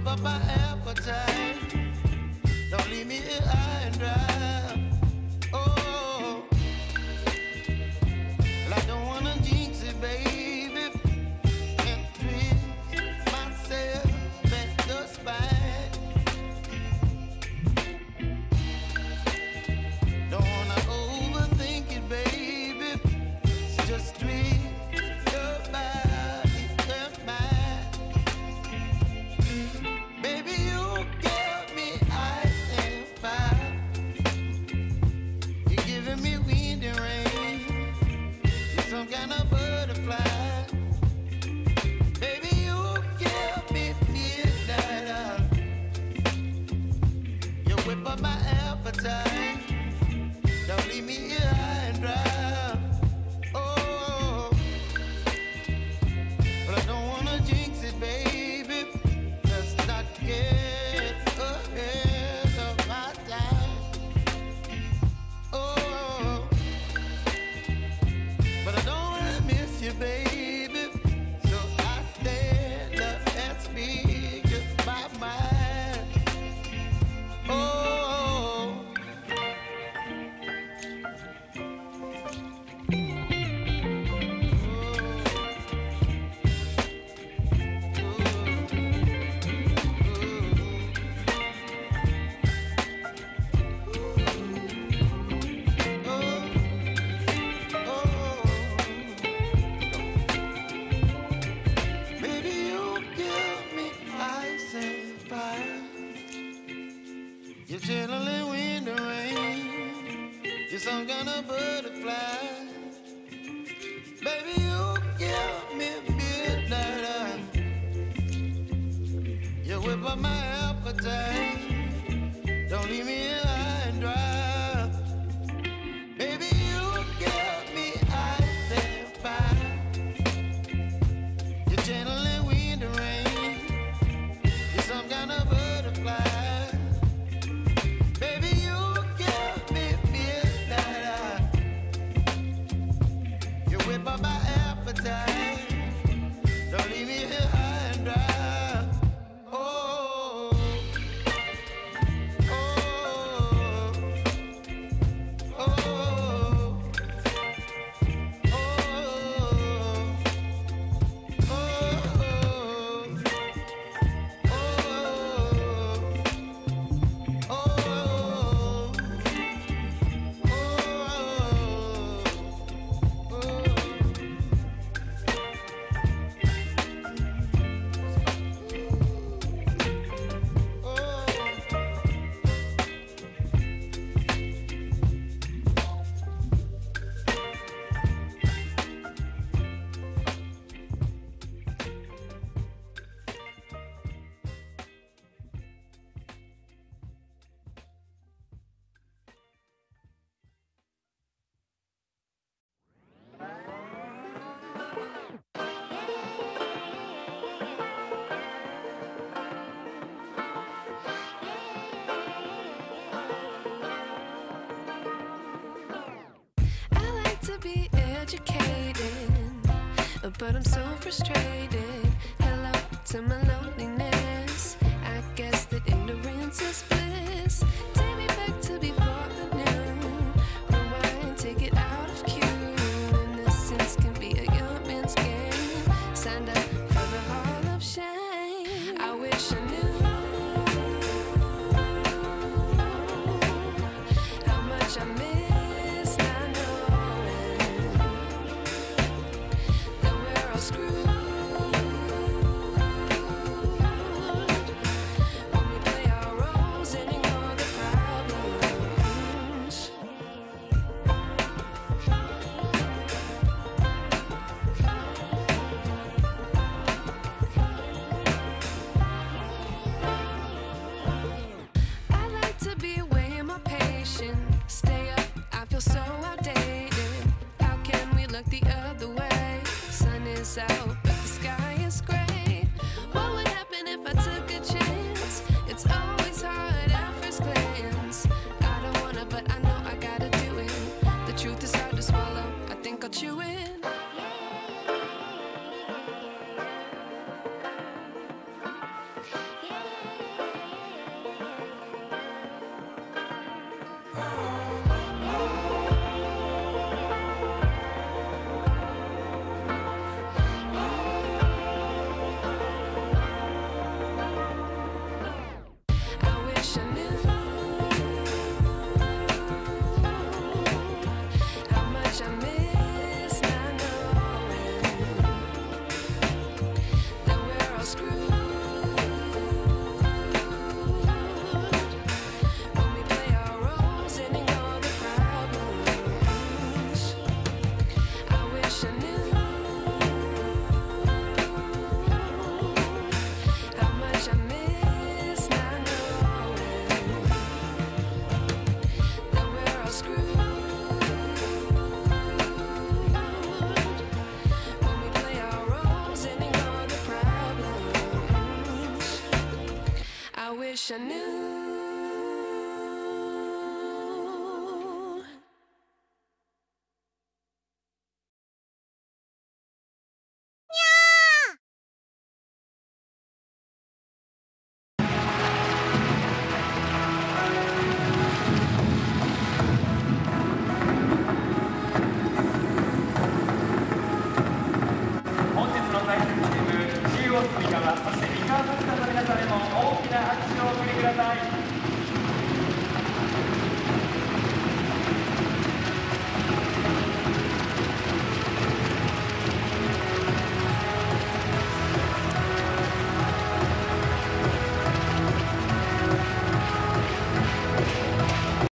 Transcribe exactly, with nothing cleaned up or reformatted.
up my appetite. Don't leave me here high and dry. Oh, well, I don't wanna jinx it, baby, and twist myself at the spine. Don't wanna overthink it, baby. It's just twist your body and mine. Baby, you give me ice and fire. You're giving me wind and rain. You're some kind of butterfly. Baby, you give me midnight. You whip up my appetite. Don't leave me here high and dry. Oh, but I don't wanna jinx it, baby. Let's not get ahead of my time. Oh, but I don't wanna miss you, baby. So I stand up and speak just my mind. Oh. Baby, you give me ice and fire. You're channeling wind and rain. You're some kind of butterfly. Baby, you give me midnight. You whip up my appetite. Don't leave me here high and dry. Baby, you give me ice and fire. You're channeling wind and rain. You're some kind of butterfly. Baby, you give me midnight. You whip up my appetite. Don't leave me here high and dry. Oh, oh, oh, oh, I like to be educated, but I'm so frustrated. Hello to my loneliness. I guess that ignorance is bliss. Take me back to before the new. Rewind, take it out of cue. Innocence can be a young man's game. Signed up for the hall of shame. I wish I knew how much I miss not knowing that we're all screwed. wish I knew. 本日の対戦チーム、中央隅川、そして三河物産の皆さんへも大きな拍手をお送りください。